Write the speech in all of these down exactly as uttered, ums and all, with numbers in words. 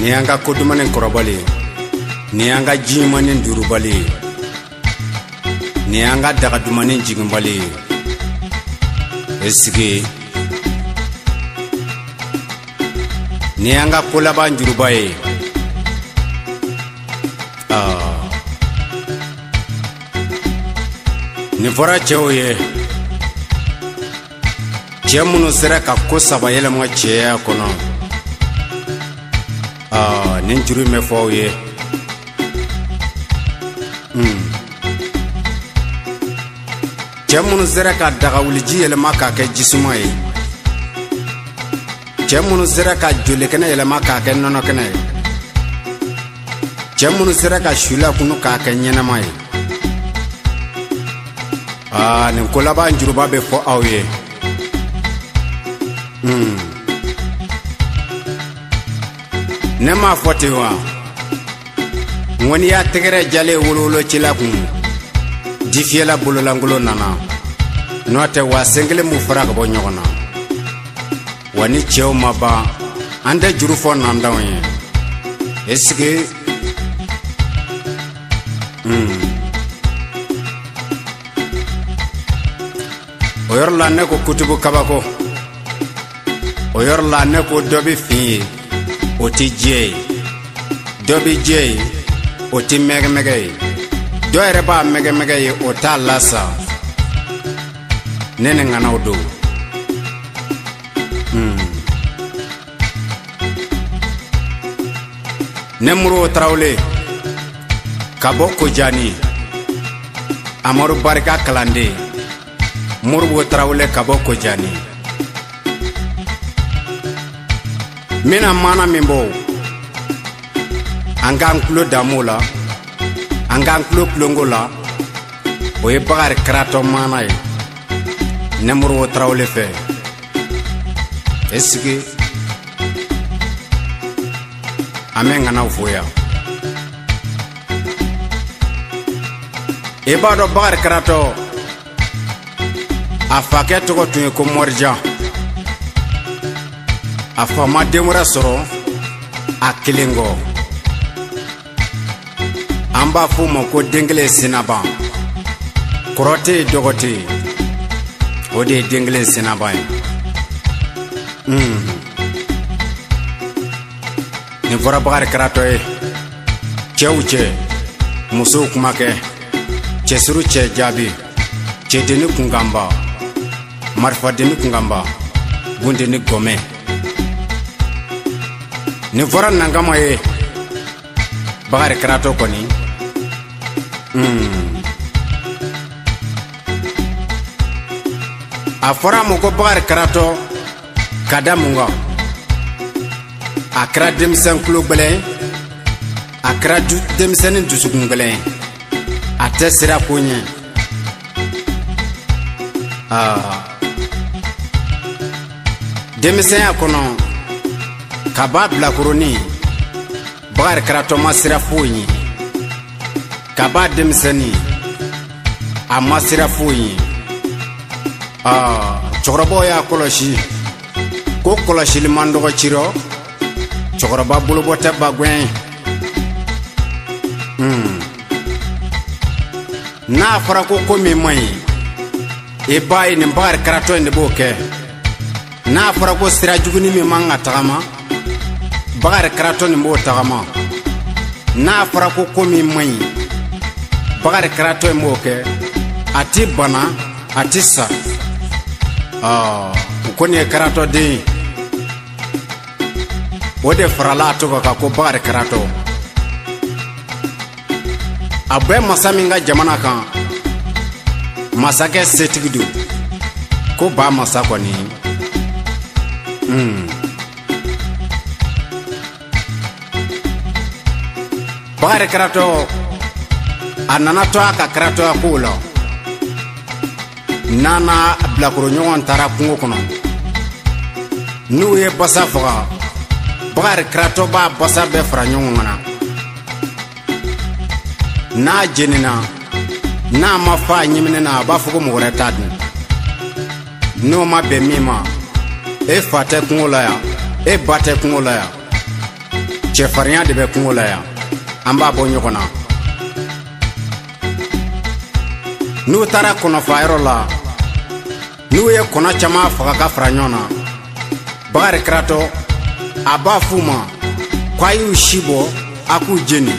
ni anga kodumane korobali ni anga jimane durubali ni anga daga dumane jigimbali esigi ni anga kulaba njurubaye ah ni fora cheoye chemunu sera ka kusaba yele mo cheya kono ah ni njuru me foye mm chemunu sera ka daga wuliji yele maka ke jisumaye chemunu sera ka jule kana yele maka ke nono kana chemunu sera ka shula kunu ka ke nyena mai ah ni kulaba njuru babe fo awye mm nema fotiwa ngoni ya tegere jale wulolo chilakun difiela bululangulo nana note wa sengle mu faraga bo nyogona wani cheo maba ande juru fo nandawe eske mm oyor la ne ko kutubu kabako oyor la ne ko dobi fi oti jey dobi jey oti mege mege do ere ba mege mege o ta lasa nene ngana odo mm nemro trawle kaboko jani amaru barka kalande murbo trawle kaboko jani mina mana mimbo angang klo damola angang klo plongola oye bagar krato mana e nemro trawle fe eski amenga na ufoya ebado bagar krato afake to ko ko morja afama demura soro akilingo amba fumo ko dengle sinaba korote dogote ode dengle sinaba mm ni fora bagar krato e cheuche muso kumake chesuru che jabi chedeni kungamba marfa deni kungamba bunde ni gome ni fora nangama e bagar krato koni mm afora mo ko bagar krato kadamunga akra demsen klo gbele akra du demsen dusugun gbele atesira konye ah demsen akono kaba bla koroni bagar krato masira fonyi kaba demseni amasira fonyi ah chorobo ya koloshi ko koloshi limando ko chiro choroba bulu bota bagwen hmm na fara ko komi mai e bay ni bagar krato ne boke na fara ko sira juguni mi manga tagama bagar krato ni mo tagama na fara ko komi mai bagar krato mo ke ati bana ati sa ah ko ne krato de ode frala to ka ko bagar krato abe masaminga jamana kan masake setigidu ko ba masakoni mm bagar krato anana to aka krato akulo nana blakoro nyon tara kungo kono nuye basa faga bagar krato ba basa be fra nyon ngana na jenina na mafa nyimine na ba fugo mo retadni no ma be mima e fate kungo la ya e bate kungo la ya cɛfarinya de bɛ kungo la yan an b'a bɔ ɲɔgɔn na n'u taara kɔnɔfayɔrɔ la n'u ye kɔnɔ caman faga ka fara ɲɔgɔn na Bakari Karatɔ a b'a f'u ma k'a y'u si bɔ a k'u jeni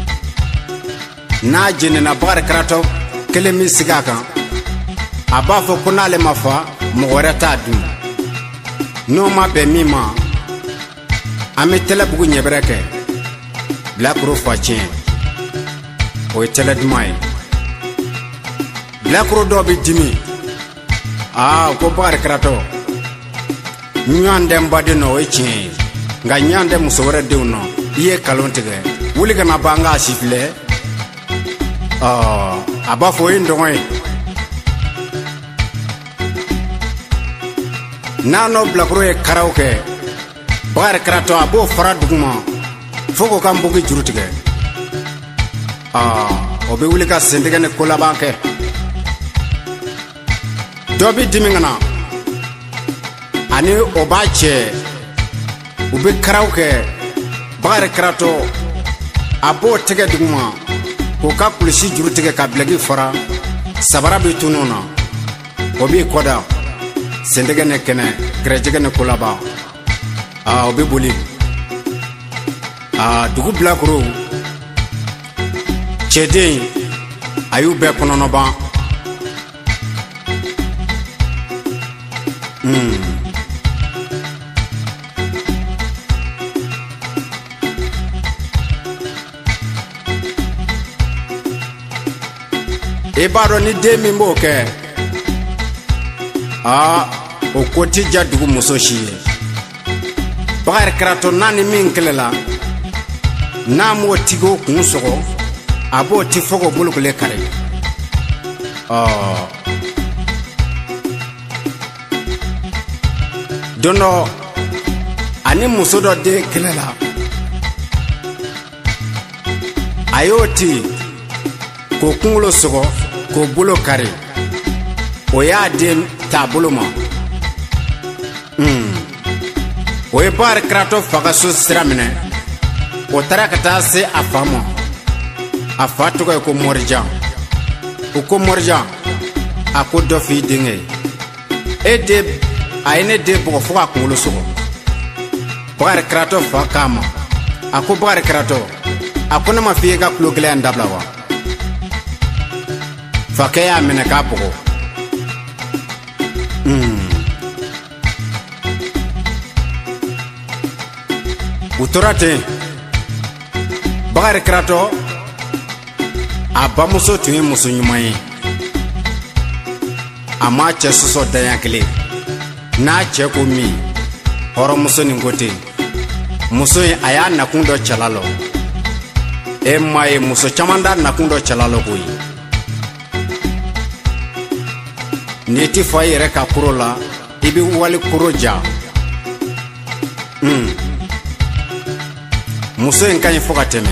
n'a jenina Bakari Karatɔ kelen min sigi a kan a b'a fɔ ko n'ale ma fa mɔgɔ wɛrɛ t'a dun n'o ma bɛn min ma an bɛ tɛlɛbugu ɲɛbɛrɛ kɛ bilakoro fa tiɲɛ o ye tɛlɛ duman ye bilakoro dɔw bɛ dimi aa ko Bakari Karatɔ ɲɔgɔn tɛ n baden nɔ o ye tiɲɛ ye nka ɲɔgɔn tɛ muso wɛrɛ denw nɔ i ye nkalon tigɛ wuli ka na ban k'a si filɛ a b'a fɔ o ye n dɔgɔ ye n'a n'o bilakoro ye karaw kɛ Bakari Karatɔ a b'o fara duguma fo k'o ka npogi juru tigɛ o bɛ wuli ka sentigɛ ni ko laban kɛ dɔ bɛ dimi ka na ani o b'a cɛ u bɛ karaw kɛ Bakari Karatɔ a b'o tɛgɛ duguma k'o ka kulusi juru tigɛ ka bilaki fara sabara bɛ tunun na o b'i kɔda sentigɛ ni kɛnɛ gɛrɛjɛgɛ ni ko laban o bɛ boli dugu bilakorow cɛden a y'u bɛɛ kɔnɔnɔban i b'a dɔn ni den min b'o kɛ o ko ti ja dugu muso si ye Bakari Karatɔ n'a ni min kɛlɛla n'a m'o tigi o kun sɔgɔ a b'o ti fɔ k'o bolokole kari don dɔ ani muso dɔ den kɛlɛla a y'o ti k'o kunkolo sɔgɔ k'o bolo kari o y'a den t'a bolo ma o ye Bakari Karatɔ fa ka so sira minɛ o taara ka taa se a fa ma a fa tɔgɔ ye ko Morijan o ko Morijan a ko dɔ f'i denkɛ ye e den a ye ne den bugɔ fo k'a kunkolo sɔgɔ Bakari Karatɔ fa k'a ma a ko Bakari Karatɔ a ko ne ma f'i ye ka kulo gɛlɛya in dabila wa fakɛ y'a minɛ k'a bugɔ u tora ten Bakari Karatɔ a bamuso tun ye muso ɲuman ye a m'a cɛ sɔsɔ daɲa kelen n'a cɛ ko min hɔrɔnmuso nin ko ten muso in a y'a nakun dɔ cɛla lɔ e ma ye muso caman da nakun dɔ cɛla lɔ koyi n'i ti fɔ i yɛrɛ ka koro la i bɛ wali koro ja muso in ka ɲi fo ka tɛmɛ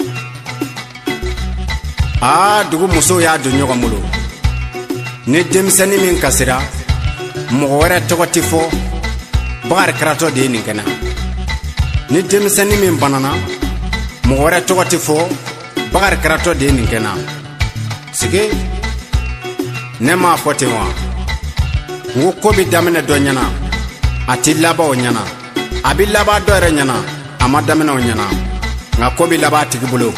aa dugu musow y'a don ɲɔgɔn bolo ni denmisɛnnin min kasira mɔgɔ wɛrɛ tɔgɔ ti fɔ Bakari Karatɔ de ye nin kɛnɛ ni denmisɛnnin min banana mɔgɔ wɛrɛ tɔgɔ ti fɔ Bakari Karatɔ de ye nin kɛnɛ sigi ne m'a fɔ ten wa n ko ko bɛ daminɛ dɔ ɲɛna a ti laban o ɲɛna a bɛ laban dɔ yɛrɛ ɲɛna a ma daminɛ o ɲɛna nka ko bɛ laban a tigi bolo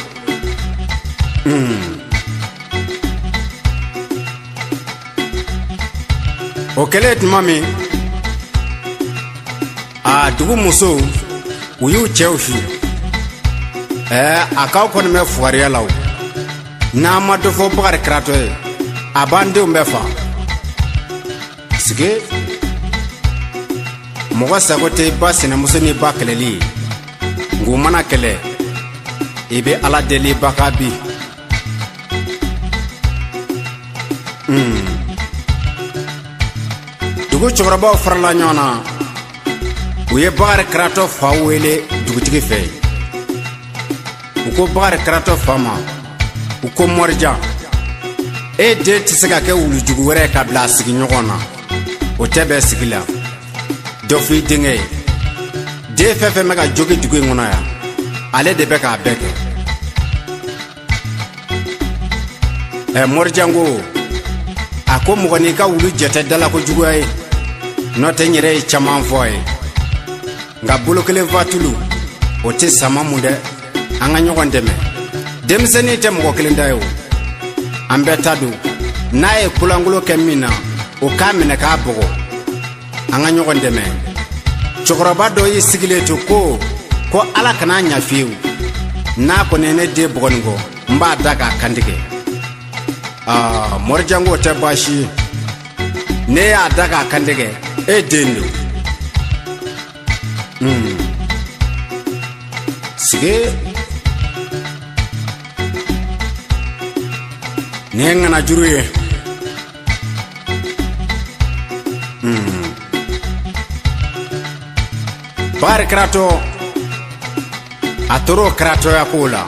o kɛlen tuma min a dugu musow u y'u cɛw fi ɛɛ a k'aw kɔni bɛ fugariya la o n'a ma dɔ fɔ Bakari Karatɔ ye a b'an denw bɛɛ fa sigi mɔgɔ sago tɛ ba sinamuso ni ba kɛlɛli ye nka u mana kɛlɛ i bɛ Ala deli ba ka bi dugu cɛkɔrɔbaw farala ɲɔgɔn na u ye Bakari Karatɔ fa wele dugutigi fɛ u ko Bakari Karatɔ fa ma u ko Morijan e den tɛ se ka kɛ wulujugu wɛrɛ ye ka bila a sigi ɲɔgɔn na o tɛ bɛn sigi la dɔ f'i denkɛ ye den fɛn fɛn bɛ ka jogi dugu in kɔnɔ yan ale de bɛ k'a bɛɛ kɛ. ɛ Morijan ko a ko mɔgɔ n'i ka wulu jɛtɛ dala ko juguya ye n'o tɛ n yɛrɛ ye caman fɔ a ye nka bolo kelen fatulu o tɛ sama mun dɛ. an ka ɲɔgɔn dɛmɛ. denmisɛnnin tɛ mɔgɔ kelen da ye o. an bɛɛ ta don n'a ye kulankolon kɛ min na o k'a minɛ k'a bɔgɔ. an ka ɲɔgɔn dɛmɛ. cɛkɔrɔba dɔ y'i sigilen to ko ko ala kana ɲa fiyewu n'a kɔni ye ne den bɔgɔ nin kɔ n b'a da k'a kantigɛ. aa Morijan ko tɛ baasi ye. ne y'a da k'a kantigɛ e den don. Hmm. sigi ne ye ŋana juru ye. Hmm. Bakari Karato a tor'o karatoya ko la.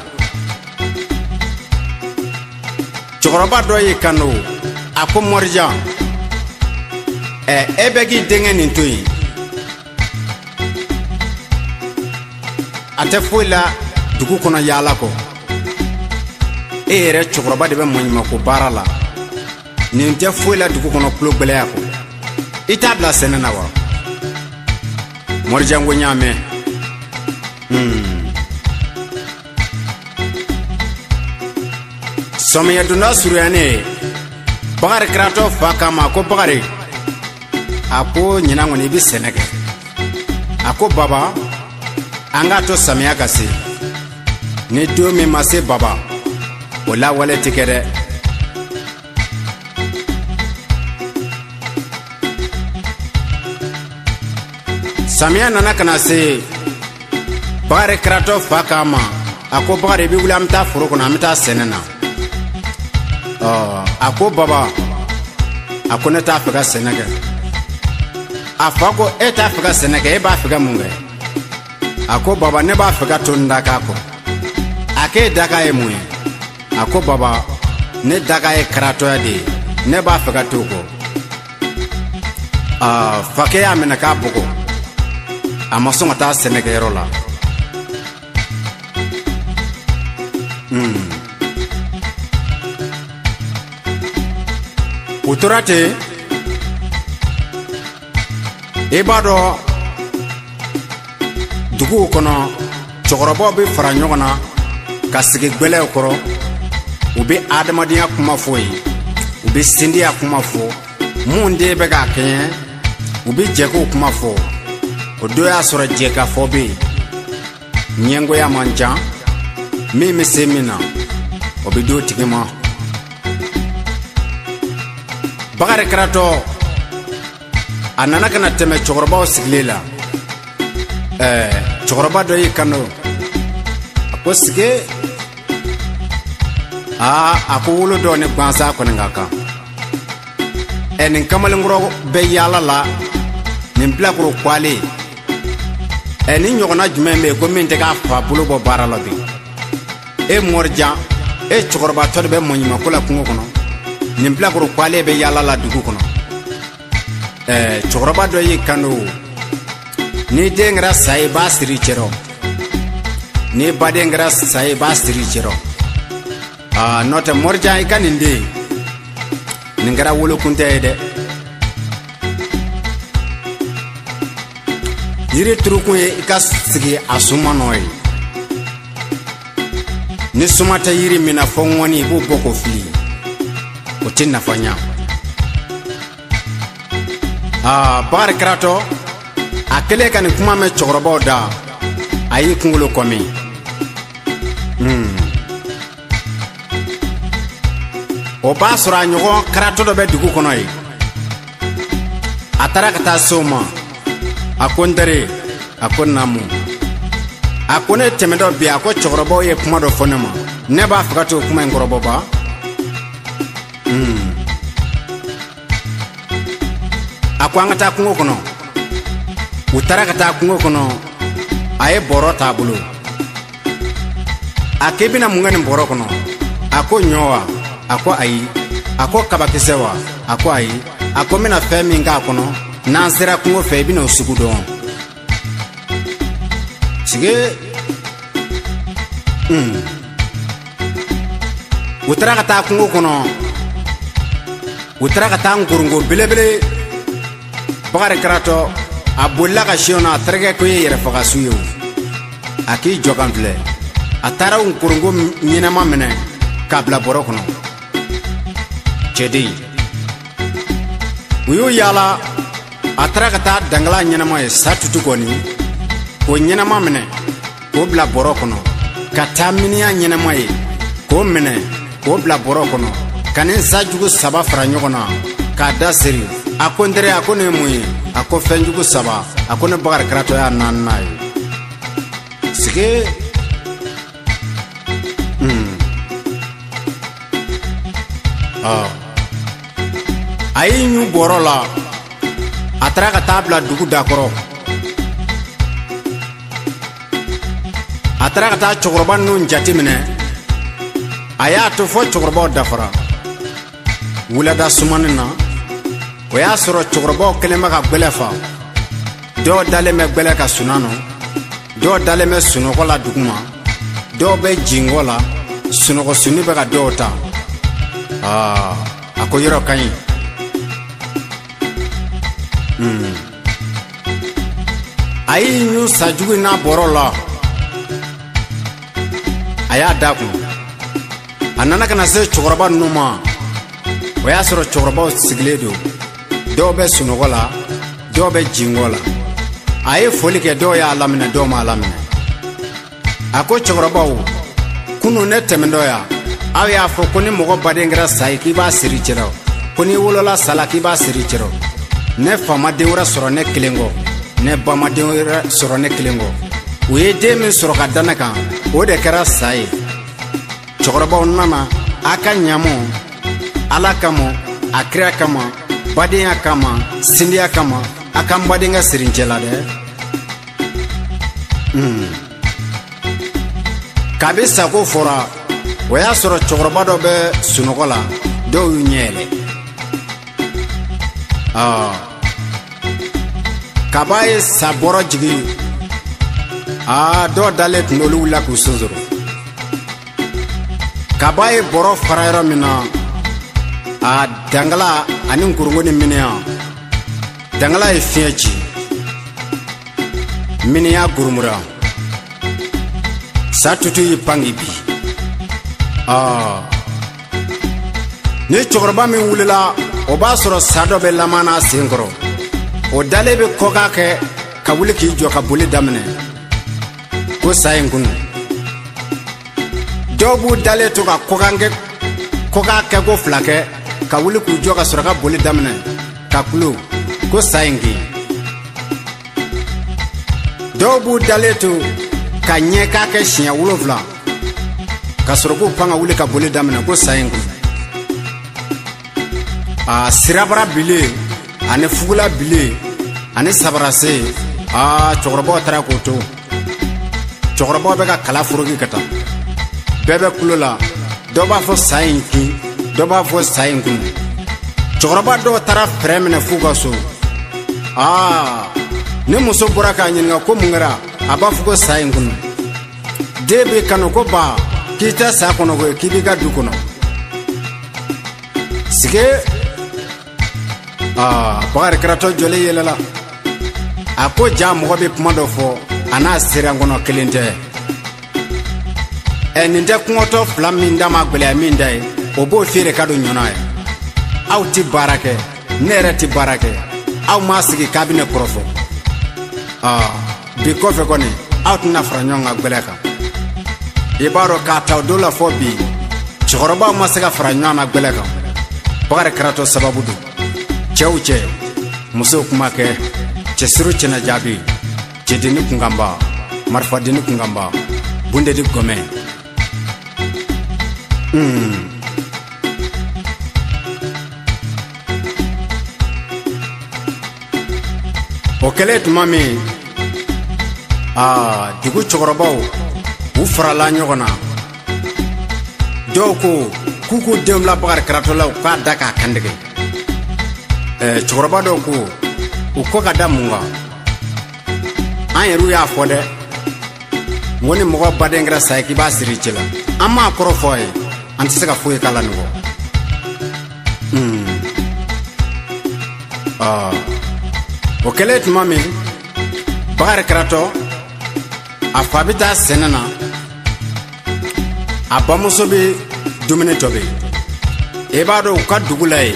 cɛkɔrɔba dɔ y'i kanu a ko Morijan ɛ e bɛ k'i denkɛ nin to yen a tɛ foyi la dugu kɔnɔ yaala kɔ. e yɛrɛ cɛkɔrɔba de bɛ maɲumako baara la nin tɛ foyi la dugu kɔnɔ tulo gbɛlɛya kɔ. i t'a bila sɛnɛ na wa? Morijan ko n y'a mɛn. Hmm. Sɔmiya donda suruyanen Bakari Karato fa k'a ma ko Bakari a ko ɲinan kɔni i bɛ sɛnɛ kɛ. a ko baba an k'a to samiya ka se ni don min ma se baba o lawale tɛ kɛ dɛ. samiya nana kana se Bakari Karato fa k'a ma a ko Bakari i bɛ wuli an bɛ taa foro kɔnɔ an bɛ taa sɛnɛ na. a ko baba a ko ne t'a fɛ ka sɛnɛ kɛ. a fa ko e t'a fɛ ka sɛnɛ kɛ e b'a fɛ ka mun kɛ? a ko baba ne b'a fɛ ka to n daga kɔ. a k'e daga ye mun ye? a ko baba ne daga ye karatoya de ye ne b'a fɛ ka to o kɔ. fakɛ y'a minɛ k'a bugɔ a ma sɔn ka taa sɛnɛkɛyɔrɔ la. Hmm. o tora ten i b'a dɔn duguw kɔnɔ cɛkɔrɔbaw bɛ fara ɲɔgɔn na ka sigi gbɛlɛw kɔrɔ u bɛ adamadenya kuma fɔ yen u bɛ sindiya kuma fɔ mun den bɛ k'a kɛɲɛ u bɛ jɛ k'o kuma fɔ. o don y'a sɔrɔ jɛkafɔ bɛ yen ɲɛngoya man ca min bɛ se min na o bɛ d'o tigi ma. Bakari Karato a nana kana tɛmɛ cɛkɔrɔbaw sigilen la. ɛɛ cɛkɔrɔba dɔ y'i kanu a ko sigi aa a ko wolo dɔ ni gansan kɔni ka kan. ɛ nin kamalenkɔrɔ bɛ yaala la nin bilakoro kwalen ɛ ni ɲɔgɔnna jumɛn bɛ yen ko min tɛ k'a fa bolo bɔ baara la bi. e Morijan e cɛkɔrɔba tɔ de bɛ maɲumako la kungo kɔnɔ nin bilakoro kwalen bɛ yaala la dugu kɔnɔ. ɛɛ cɛkɔrɔba dɔ y'i kanu ni den kɛra sa ye i b'a siri i cɛ rɔ ni baden kɛra sa ye i b'a siri i cɛ rɔ. aa n'o tɛ Morijan i ka nin den nin kɛra wolokun tɛ ye dɛ. yiri turukun ye i ka sigi a suma nɔ ye ni suma tɛ yiri min na fɔ ŋɔni i b'o bɔ k'o fili o tɛ nafa ɲa. aa Bakari Karato a kɛlen ka nin kuma mɛn cɛkɔrɔbaw da a y'i kunkolo kɔmi. hmm. o b'a sɔrɔ a ɲɔgɔn Karato dɔ bɛ dugu kɔnɔ ye a taara ka taa se o ma a ko n teri a ko naamu a ko ne tɛmɛtɔ bi a ko cɛkɔrɔbaw ye kuma dɔ fɔ ne ma ne b'a fɛ ka to kuma in kɔrɔbɔ ba. hmm. a ko an ka taa kungo kɔnɔ u taara ka taa kungo kɔnɔ a ye bɔrɔ t'a bolo a k'i bɛna mun kɛ nin bɔrɔ kɔnɔ a ko ɲɔ wa a ko ayi a ko kabakisɛ wa a ko ayi a ko n bɛna fɛn min k'a kɔnɔ n'an sera kungo fɛ i bɛna o sugu dɔn. sigi mm utara ka taa kungo kono utara ka taa ngurungo belebele Bakari Karato a bolila ka siona a terikɛ ko ye yɛrɛ faga su ye a k'i jɔ kan filɛ a taara ngurungo ɲɛnama minɛ k'a bila bɔrɔ kɔnɔ cɛden u y'o yaala a taara ka taa dangala ɲɛnama ye sa tutu kɔni k'o ɲɛnama minɛ k'o bila bɔrɔ kɔnɔ ka taa miniya ɲɛnama ye k'o minɛ k'o bila bɔrɔ kɔnɔ ka ni nsajugu saba fara ɲɔgɔn na k'a da seri a ko n tere a ko ne ye mun ye a ko fɛnjugu saba a ko ne Bakari Karato y'a naaninan ye sigi hmm. oh. a y'i ɲu bɔrɔ la a taara ka taa bila dugu dakɔrɔ a taara ka taa cɛkɔrɔba ninnu jate minɛ a y'a to fɔ cɛkɔrɔbaw dafara wulada sumanin na o y'a sɔrɔ cɛkɔrɔbaw kɛlen bɛ ka gbɛlɛ fa dɔw dalen bɛ gbɛlɛ ka sunna nɔ dɔw dalen bɛ sunɔgɔ la duguma dɔw bɛ jingɔ la sunɔgɔ sunni bɛ ka dɔw ta aa a ko yɔrɔ ka ɲi hmm. a y'i ɲu sajugu n'a bɔrɔ la a y'a da kun a nana ka na se cɛkɔrɔba ninnu ma o y'a sɔrɔ cɛkɔrɔbaw sigilen don dɔw bɛ sunɔgɔ la dɔw bɛ jingɔ la a ye foli kɛ dɔw y'a laminɛ dɔw m'a laminɛ a ko cɛkɔrɔbaw kunu ne tɛmɛtɔ yan aw y'a fɔ ko ni mɔgɔ baden kɛra sa ye k'i b'a siri cɛrɛ ko n'i wolola sa la k'i b'a siri cɛrɛ ne fa ma den wɛrɛ sɔrɔ ne kelen kɔ ne ba ma den wɛrɛ sɔrɔ ne kelen kɔ u ye den min sɔrɔ ka da ne kan o de kɛra sa ye cɛkɔrɔbaw nana a ka ɲamɔ ala kama a kira kama badenya kama sindiya kama a ka n baden ka sirincɛ la dɛ hmm. kabi sago fɔra o y'a sɔrɔ cɛkɔrɔba dɔ bɛ sunɔgɔ la dɔw y'u ɲɛ yɛlɛ ah. kaba ye sabɔrɔ jigin ah, dɔw dalen tun olu wulila k'u sonsoro kaba ye bɔrɔ fara yɔrɔ min na a dangala ani nkurungo ni miniya dangala ye fiɲɛ ci miniya gurumura sa tutu y'i pangi bi ah. ni cɛkɔrɔba min wulila o b'a sɔrɔ sa dɔ bɛ lamana a sen kɔrɔ o dalen bɛ kɔka kɛ ka wuli k'i jɔ ka boli daminɛ ko sa ye n kunu dɔw b'u dalen to ka kɔka kɛ ko fila kɛ ka wuli k'u jɔ ka sɔrɔ ka boli daminɛ ka kulo ko sa ye n kin dɔw b'u dalen to ka ɲɛ k'a kɛ siɲɛ wolonfila ka sɔrɔ k'u pan ka wuli ka boli daminɛ ko sa ye n kun a sirabara bilen ani fugula bilen ani sabarase a cɛkɔrɔbaw taara k'o to cɛkɔrɔbaw bɛ ka kala foroki ka taa bɛɛ bɛ kulo la dɔw b'a fɔ sa ye n kin dɔw b'a fɔ sa ye n kun cɛkɔrɔba dɔw taara fɛrɛ minɛ f'u ka so aa ni muso bɔra k'a ɲininka ko mun kɛra a b'a fɔ ko sa ye n kunu den b'i kanu ko ba k'i tɛ sa kɔnɔ koyi k'i b'i ka du kɔnɔ sigi aa Bakari Karato jɔlen yɛlɛla a ko ja mɔgɔ bɛ kuma dɔ fɔ a n'a sera kɔnɔ kelen tɛ ɛ nin tɛ kungɔtɔ fila min da ma gɛlɛya min da ye o b'o feere ka don ɲɔna ye aw ti baara kɛ ne yɛrɛ ti baara kɛ aw m'a sigi k'a bɛ ne kɔrɔfɔ aa bi kɔfɛ kɔni aw tɛna fara ɲɔgɔn kan gɛlɛya kan i b'a dɔn k'a ta o don la fɔ bi cɛkɔrɔbaw ma se ka fara ɲɔgɔn na gɛlɛya kan Bakari Karato sababu don cɛw cɛ musow kuma kɛ cɛsiri cɛna jaabi cɛdeni kunkanba marifadeni kunkanba bundedi gɔmɛ hmm. o kɛlen tuma min aa dugu cɛkɔrɔbaw u farala ɲɔgɔn na dɔw ko k'u k'u denw bila Bakari Karato la u k'a da k'a kantigɛ ɛɛ cɛkɔrɔba dɔw ko u kɔ ka da mun kan an yɛrɛw y'a fɔ dɛ ngoni mogo badengra sa ki ba siri chila amma koro foye anti sega foye kala ngo hmm ah okelet mami bar krato afabita senana abamuso be dumine tobe ebado ka dugulay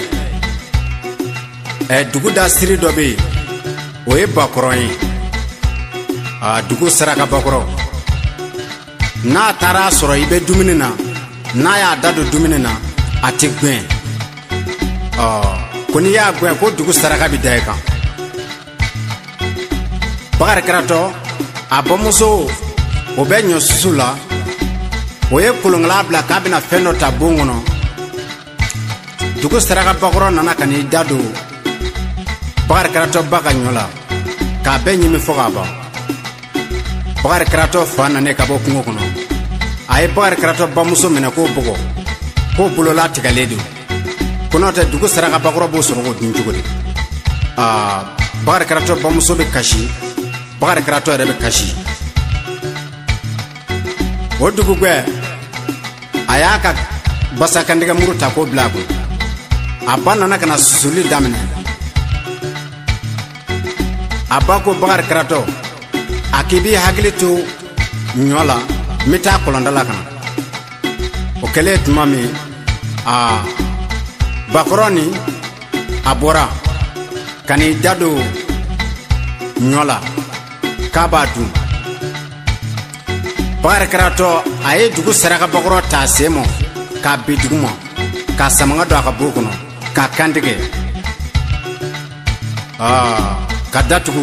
e duguda siri dobe o e bakoroyi a dugu saraka bakoro na tara soro ibe dumine na na ya dado dumine na ati gwen ah koni ya gwen ko dugu saraka bi dai kan bar krato abamuso o be nyo susula o ye kulungla bla kabina feno tabungono dugu saraka bakoro nana kani dado bar krato baka nyola ka be nyimi foga ba bar krato fana ne ka bo kungo kono ay bar krato bamuso mena ko bogo ko bulo la tigaledu kono ta dugu saraka bakoro bo soro ko dinjugodi ah bar krato bamuso be kashi bar krato rebe kashi o dugu gwe ayaka basaka ndiga muruta ko blago abana na kana susuli damne abako bar krato akibi haglitu nyola mita kolondala kana okelet mami a bakroni abora kani dado nyola kabatu bar krato aye dugu saraka bakro ta semo ka bidugumo ka samanga do ka bukuno ka kandige ah kadatugu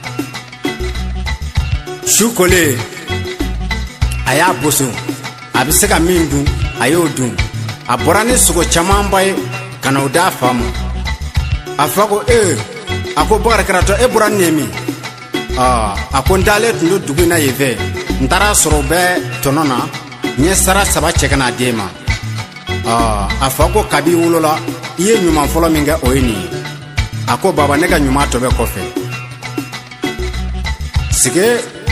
shukole aya boso abisega mindu ayo dun aborane sugo chamambay kana uda famu afago e ako bar krato e buranemi ah akondale tundu dugu na yeve ndara sorobe tonona nye sara saba chekana dema ah afago kabi wulola iye nyuma folo minga oyini ako baba nega nyuma tobe kofe sige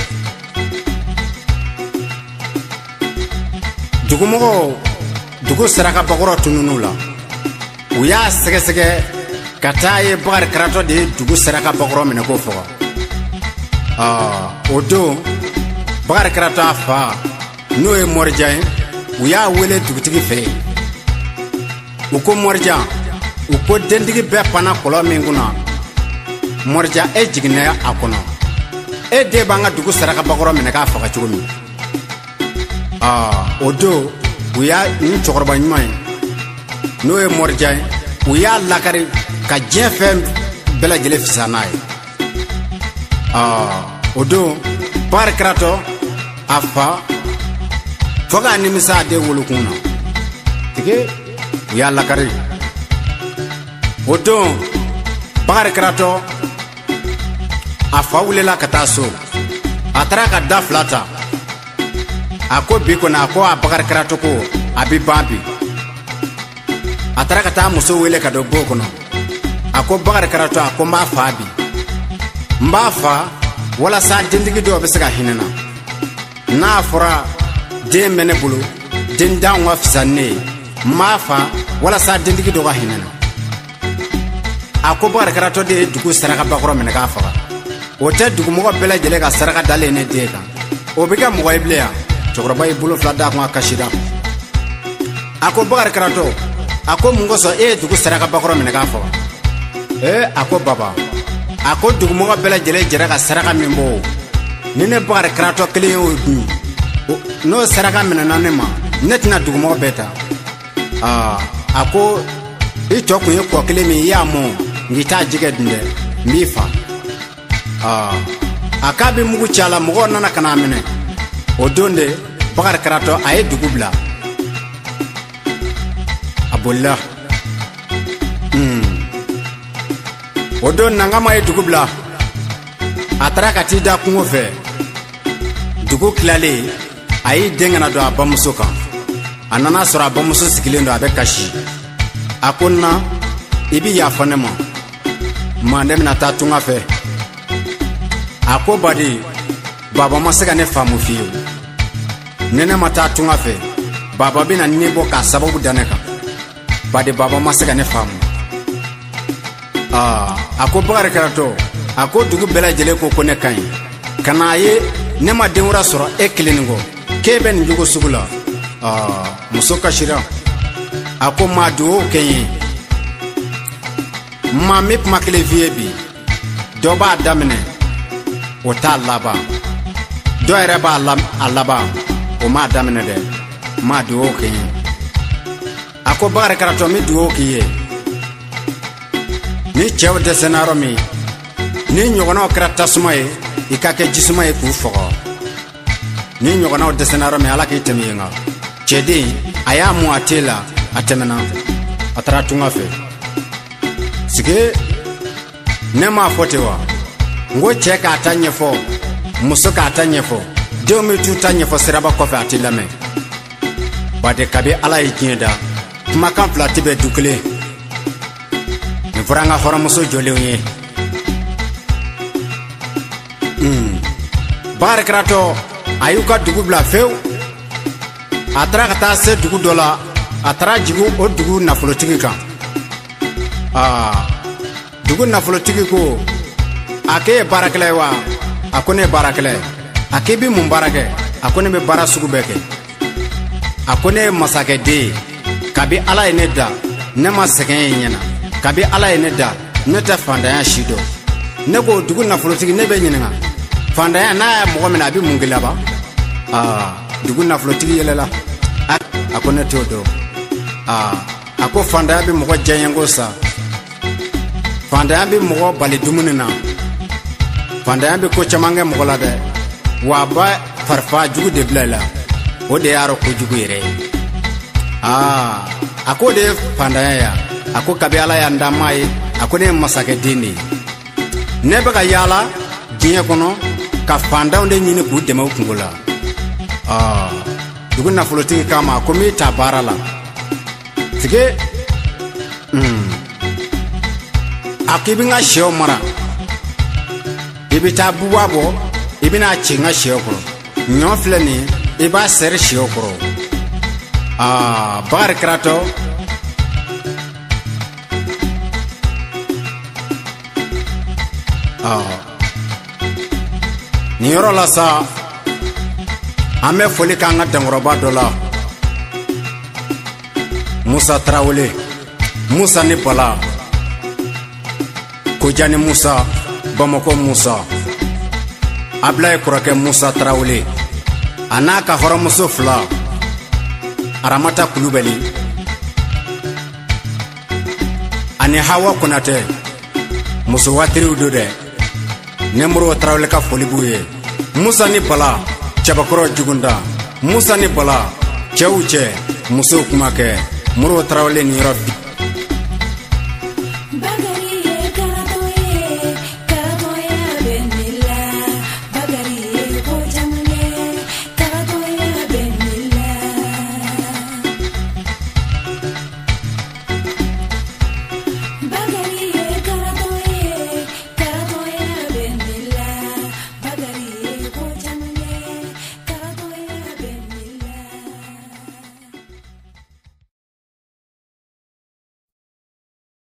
dugu mogo dugu saraka bakoro tununula uya sege sege kataye bar krato de dugu saraka bakoro mena ko fo ah odo bar krato afa no e morjain uya wele dugutigi fe uko morja uko dendigi be pana kolo minguna morja e jigne akono e de banga dugu saraka bakoro mena ka fa chugumi ah odo uya ni chokorba nyimay no e morja uya lakari ka jefem bela jele fisanay ah odo bar krato afa foga ni misa de wolukuna tige uya lakari odo bar krato afa wulela kataso atraka da flata ako biko na ko abakar krato ko abi bambi atraka ta muso wele ka do bokono ako bakar krato ako ma fabi mbafa wala sa dindigi do be saka hinana na fura de mene bulu dinda wa fsanne mafa wala sa dindigi do ga hinana ako bakar krato de dugu saraka bakoro mena ka fa o te dugu mo bela jele ka saraka dale ne de ka o be ka mo ibleya chokroba ibulo flada ko akashira ako bakar krato ako mungoso e dugu saraka bakoro mena ka fa e ako baba ako dugu mo bela jele jere ka saraka mimbo nine bakar krato kele o du no saraka mena nanema netna dugu mo beta ah ako i chokku ye ko kele mi yamo ngita jige dinde mifa ah akabi mugu chala mugo nana kana mene odonde bakar krato aye dugubla abulla hmm odon nangama aye dugubla atraka tida kungofe dugu klale aye dengana do abamusoka anana sura abamuso sikilendo abekashi akonna ibi ya fanema mandem na tatunga fe ako badi baba masaka ne famu fiyo nene mata tunga fe baba bina nibo ka sababu daneka bade baba masaka ne famu ah ako Bakari Karato ako dugu bela jele ko ko ne kan kana ye ne ma denwura soro e kliningo kebe ni jugo sugula ah musoka shira ako ma do kenyi ma mip makle viebi do ba damne o ta laba do ere ba lam alaba o ma damne de ma do kenyi ako Bakari Karato mi do kiye ni chew de senaro mi ni nyogono krata sumaye ikake jisumaye ku fogo ni nyogono de senaro mi ala ke temiyenga chedi aya mu atela atemena atara tunga fe sige nema fotewa ngo cheka atanye fo musoka atanye fo domi tutanye fo seraba kofe atilame bade kabe ala yikinda kuma kan platibe dukle ni franga hora muso jolewnye mm Bakari Karato ayuka dugu bla few atara kata se dugu dola atara jigu o dugu nafolotigi kan ah dugu nafolotigi ko ake barakle wa akone barakle ake bi mun barake akone be bara sugu beke akone masake de kabi ala ene da ne ma segen nyana kabi ala ene da ne ta fandaya shido ne go dugu nafolotigi ne be nyina fandaya na mo mena bi mun gilaba ah dugu nafolotigi yelela akone todo ah ako fandaya bi mo jenyengo sa fandaya bi mo bali dumunina fandaya bi ko chamange mo la de wa ba farfa jugu de blela o de yaro ko jugu yere ah ako de fandaya ya ako kabe ala ya ndamai ako ne masake dini ne baka yala dinya kono ka fanda onde nyini ku de ma kungula ah dugu na floti kama ko mi tabarala tige mm akibinga sheo mara ibita buwabo ibina chinga sheo kro nyofleni iba ser sheo kro ah Bakari Karato ah ni yoro la sa ame foli kanga dangoroba dola Musa Traoré Musa ni pala Kojani Musa Bamako Musa Ablaye Kurake Musa Traoré anaka horomuso fla Aramata Kulubali ani Hawa Konate muso watiri udode Nemro Traoré ka foli buye Musa ni pala Chabakoro jugunda Musa ni pala Cheuche muso kumake Muro Traoré ni yoro